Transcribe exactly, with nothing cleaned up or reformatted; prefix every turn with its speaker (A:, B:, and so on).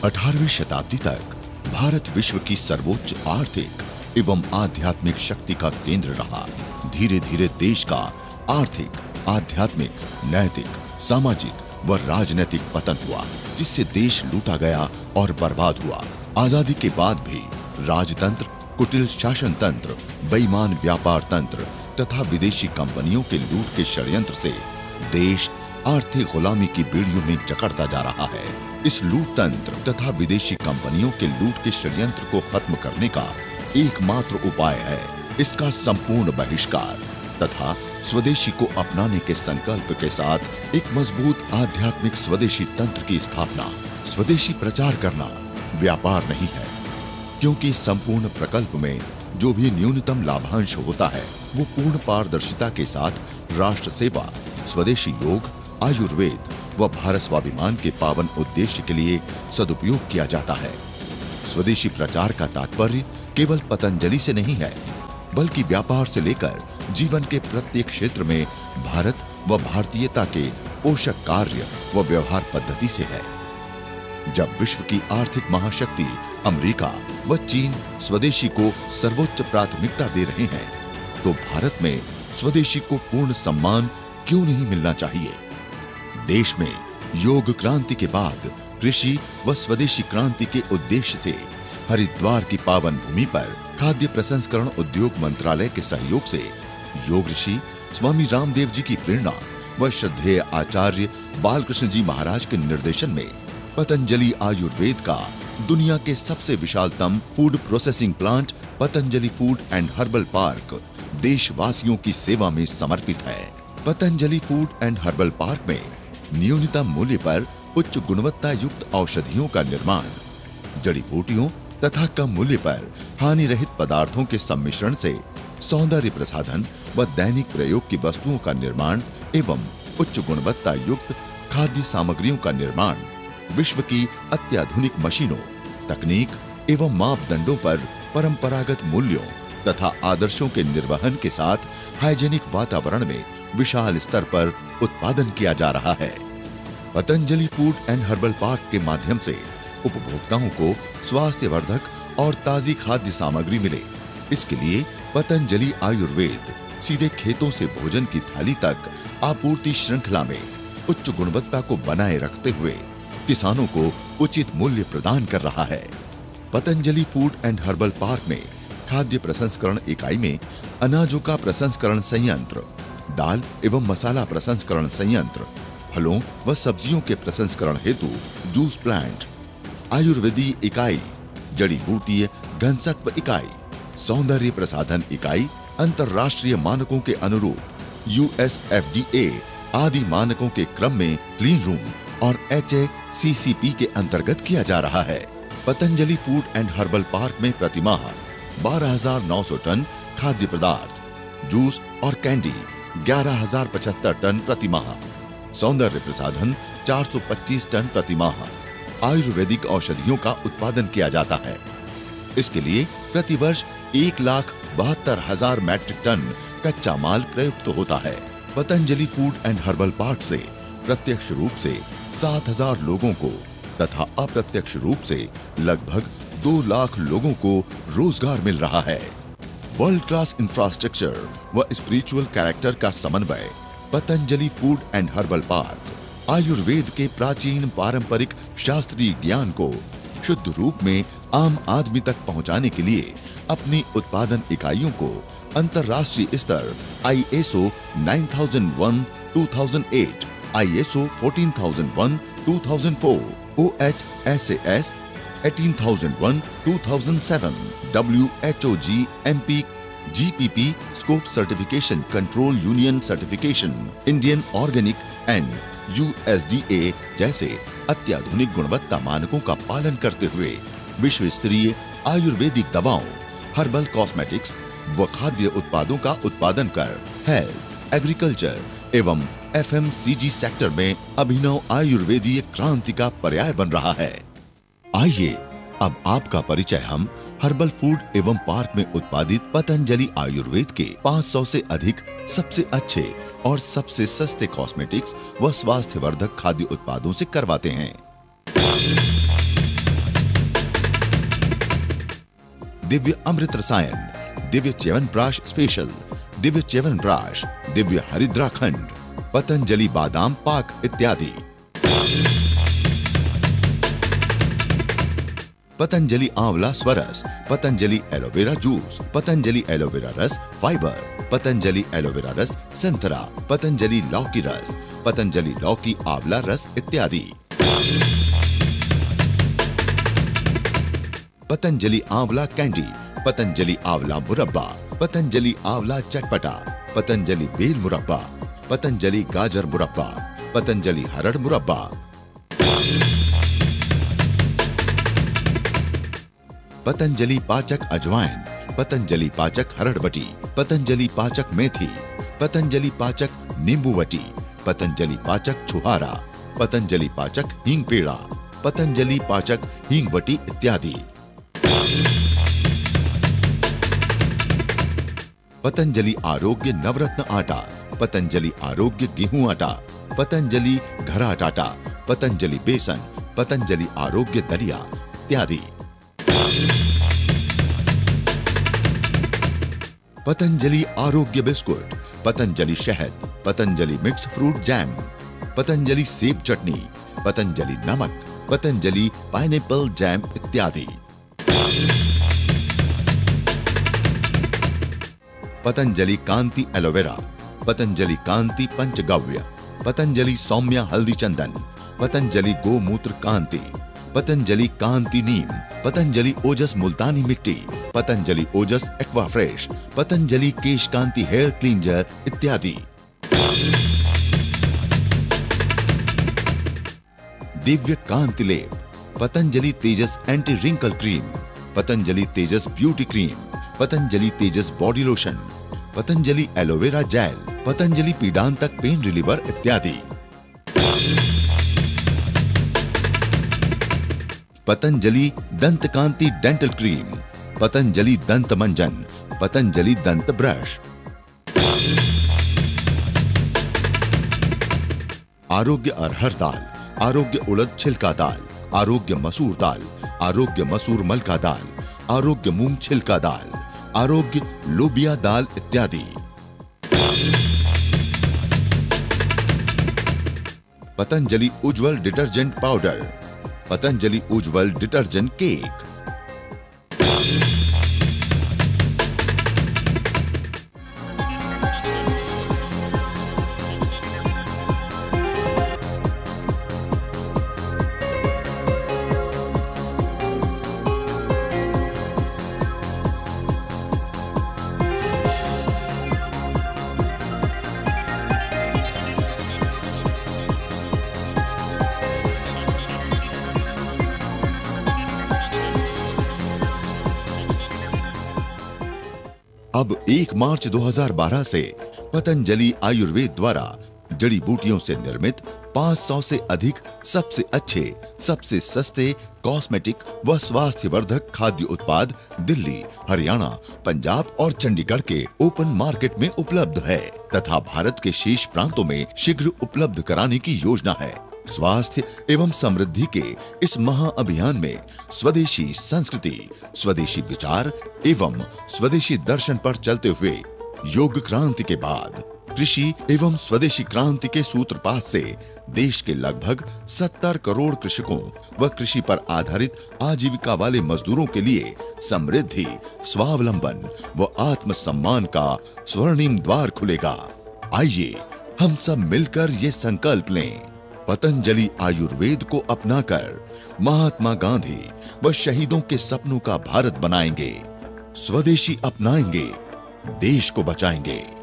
A: अठारहवीं शताब्दी तक भारत विश्व की सर्वोच्च आर्थिक एवं आध्यात्मिक शक्ति का केंद्र रहा। धीरे धीरे देश का आर्थिक, आध्यात्मिक, नैतिक, सामाजिक व राजनीतिक पतन हुआ, जिससे देश लूटा गया और बर्बाद हुआ। आजादी के बाद भी राजतंत्र, कुटिल शासन तंत्र, बेईमान व्यापार तंत्र तथा विदेशी कंपनियों के लूट के षड्यंत्र से देश आर्थिक गुलामी की बेड़ियों में जकड़ता जा रहा है। इस लूट तंत्र तथा विदेशी कंपनियों के लूट के षड्यंत्र को खत्म करने का एकमात्र उपाय है इसका संपूर्ण बहिष्कार तथा स्वदेशी को अपनाने के संकल्प के साथ एक मजबूत आध्यात्मिक स्वदेशी तंत्र की स्थापना। स्वदेशी प्रचार करना व्यापार नहीं है, क्योंकि इस संपूर्ण प्रकल्प में जो भी न्यूनतम लाभांश होता है वो पूर्ण पारदर्शिता के साथ राष्ट्र सेवा, स्वदेशी योग, आयुर्वेद व भारत स्वाभिमान के पावन उद्देश्य के लिए सदुपयोग किया जाता है। स्वदेशी प्रचार का तात्पर्य केवल पतंजलि से नहीं है, बल्कि व्यापार से लेकर जीवन के प्रत्येक क्षेत्र में भारत व भारतीयता के पोषक कार्य व व्यवहार पद्धति से है। जब विश्व की आर्थिक महाशक्ति अमेरिका व चीन स्वदेशी को सर्वोच्च प्राथमिकता दे रहे हैं, तो भारत में स्वदेशी को पूर्ण सम्मान क्यों नहीं मिलना चाहिए। देश में योग क्रांति के बाद कृषि व स्वदेशी क्रांति के उद्देश्य से हरिद्वार की पावन भूमि पर खाद्य प्रसंस्करण उद्योग मंत्रालय के सहयोग से योग ऋषि स्वामी रामदेव जी की प्रेरणा व श्रद्धेय आचार्य बालकृष्ण जी महाराज के निर्देशन में पतंजलि आयुर्वेद का दुनिया के सबसे विशालतम food processing plant Patanjali food and herbal park देशवासियों की सेवा में समर्पित है। Patanjali food and herbal park में न्यूनतम मूल्य पर उच्च गुणवत्ता युक्त औषधियों का निर्माण, जड़ी बूटियों तथा कम मूल्य पर हानि रहित पदार्थों के सम्मिश्रण से सौंदर्य प्रसाधन व दैनिक प्रयोग की वस्तुओं का निर्माण एवं उच्च गुणवत्ता युक्त खाद्य सामग्रियों का निर्माण, विश्व की अत्याधुनिक मशीनों, तकनीक एवं मापदंडों पर परंपरागत मूल्यों तथा आदर्शों के निर्वहन के साथ हाइजेनिक वातावरण में विशाल स्तर पर उत्पादन किया जा रहा है। Patanjali food and herbal park के माध्यम से उपभोक्ताओं को स्वास्थ्यवर्धक और ताजी खाद्य सामग्री मिले, इसके लिए पतंजलि आयुर्वेद सीधे खेतों से भोजन की थाली तक आपूर्ति श्रृंखला में उच्च गुणवत्ता को बनाए रखते हुए किसानों को उचित मूल्य प्रदान कर रहा है। Patanjali food and herbal park में खाद्य प्रसंस्करण इकाई में अनाजों का प्रसंस्करण संयंत्र, दाल एवं मसाला प्रसंस्करण संयंत्र, फलों व सब्जियों के प्रसंस्करण हेतु जूस प्लांट, आयुर्वेदीय इकाई, जड़ी बूटीय घनसत्व इकाई, सौंदर्य प्रसाधन इकाई अंतर्राष्ट्रीय मानकों के अनुरूप U S F D A आदि मानकों के क्रम में क्लीन रूम और H A C C P के अंतर्गत किया जा रहा है। Patanjali food and herbal park में प्रतिमाह बारह हजार नौ सौ टन खाद्य पदार्थ, जूस और कैंडी ग्यारह हजार पचहत्तर टन प्रतिमाह, सौंदर्य प्रसाधन चार सौ पच्चीस टन प्रतिमाह, आयुर्वेदिक औषधियों का उत्पादन किया जाता है। इसके लिए प्रतिवर्ष एक लाख बहत्तर हजार मैट्रिक टन कच्चा माल प्रयुक्त होता है। Patanjali food and herbal park से प्रत्यक्ष रूप से सात हजार लोगों को तथा अप्रत्यक्ष रूप से लगभग दो लाख लोगों को रोजगार मिल रहा है। वर्ल्ड क्लास इंफ्रास्ट्रक्चर व स्पिरिचुअल कैरेक्टर का समन्वय Patanjali food and herbal park Ayurveda के प्राचीन पारंपरिक शास्त्रीय ज्ञान को शुद्ध रूप में आम आदमी तक पहुंचाने के लिए अपनी उत्पादन इकाइयों को अंतर्राष्ट्रीय स्तर आई एस ओ नौ हज़ार एक दो हज़ार आठ, आई एस ओ चौदह हज़ार एक दो हज़ार चार, O H S A S अठारह हज़ार एक दो हज़ार सात, W H O G M P G P P scope certification control union certification, Indian organic and U S D A जैसे अत्याधुनिक गुणवत्ता मानकों का पालन करते हुए विश्व स्तरीय आयुर्वेदिक दवाओं, हर्बल कॉस्मेटिक्स व खाद्य उत्पादों का उत्पादन कर हेल्थ, एग्रीकल्चर एवं F M C G sector में अभिनव आयुर्वेदीय क्रांति का पर्याय बन रहा है। आइए अब आपका परिचय हम हर्बल फूड एवं पार्क में उत्पादित पतंजलि आयुर्वेद के पाँच सौ से अधिक सबसे अच्छे और सबसे सस्ते कॉस्मेटिक्स व स्वास्थ्यवर्धक खाद्य उत्पादों से करवाते हैं। दिव्य अमृत रसायन, दिव्य च्यवनप्राश स्पेशल, दिव्य च्यवनप्राश, दिव्य हरिद्राखंड, पतंजलि बादाम पाक इत्यादि। पतंजलि आंवला स्वरस, Patanjali aloe vera juice, Patanjali aloe vera रस फाइबर, पतंजलि एलोवेरा रस संतरा, पतंजलि लौकी रस, पतंजलि लौकी आंवला रस इत्यादि। पतंजलि आंवला कैंडी, पतंजलि आंवला मुरब्बा, पतंजलि आंवला चटपटा, पतंजलि बेल मुरब्बा, पतंजलि गाजर मुरब्बा, पतंजलि हरड़ मुरब्बा। पतंजलि पाचक अजवाइन, पतंजलि पाचक हरड़वटी, पतंजलि पाचक मेथी, पतंजलि पाचक नींबूवटी, पतंजलि पाचक छुहारा, पतंजलि पाचक हींग पेड़ा, पतंजलि पाचक हींगवटी इत्यादि। पतंजलि आरोग्य नवरत्न आटा, पतंजलि आरोग्य गेहूं आटा, पतंजलि घराट आटा, पतंजलि बेसन, पतंजलि आरोग्य दलिया इत्यादि। पतंजलि आरोग्य बिस्कुट, पतंजलि शहद, Patanjali mix fruit jam, Patanjali सेब चटनी, पतंजलि नमक, पतंजलि पाइनएप्पल जैम इत्यादि। पतंजलि कांति एलोवेरा, पतंजलि कांति पंचगव्य, पतंजलि सौम्या हल्दी चंदन, पतंजलि गोमूत्र कांति, पतंजलि कांति नीम, पतंजलि ओजस मुल्तानी मिट्टी, Patanjali Ojas aqua fresh, Patanjali Kesh Kanti hair cleanser इत्यादि। दिव्य कांति लेप, Patanjali Tejas anti wrinkle cream, Patanjali Tejas beauty cream, Patanjali Tejas body lotion, Patanjali aloe vera gel, Patanjali पीडांतक पेन रिलीवर इत्यादि। पतंजलि दंत कांति डेंटल क्रीम, पतंजलि दंत मंजन, पतंजलि दंत ब्रश। आरोग्य अरहर दाल, आरोग्य उड़द छिलका दाल, आरोग्य मसूर दाल, आरोग्य मसूर मलका दाल, आरोग्य मूंग छिलका दाल, आरोग्य लोबिया दाल इत्यादि। Patanjali Ujjwal detergent powder, Patanjali Ujjwal detergent cake. अब एक मार्च दो हज़ार बारह से पतंजलि आयुर्वेद द्वारा जड़ी बूटियों से निर्मित पाँच सौ से अधिक सबसे अच्छे, सबसे सस्ते कॉस्मेटिक व स्वास्थ्यवर्धक खाद्य उत्पाद दिल्ली, हरियाणा, पंजाब और चंडीगढ़ के ओपन मार्केट में उपलब्ध है तथा भारत के शेष प्रांतों में शीघ्र उपलब्ध कराने की योजना है। स्वास्थ्य एवं समृद्धि के इस महा अभियान में स्वदेशी संस्कृति, स्वदेशी विचार एवं स्वदेशी दर्शन पर चलते हुए योग क्रांति के बाद कृषि एवं स्वदेशी क्रांति के सूत्रपात से देश के लगभग सत्तर करोड़ कृषकों व कृषि पर आधारित आजीविका वाले मजदूरों के लिए समृद्धि, स्वावलंबन व आत्मसम्मान का स्वर्णिम द्वार खुलेगा। आइए हम सब मिलकर ये संकल्प लें, पतंजलि आयुर्वेद को अपनाकर महात्मा गांधी व शहीदों के सपनों का भारत बनाएंगे, स्वदेशी अपनाएंगे, देश को बचाएंगे।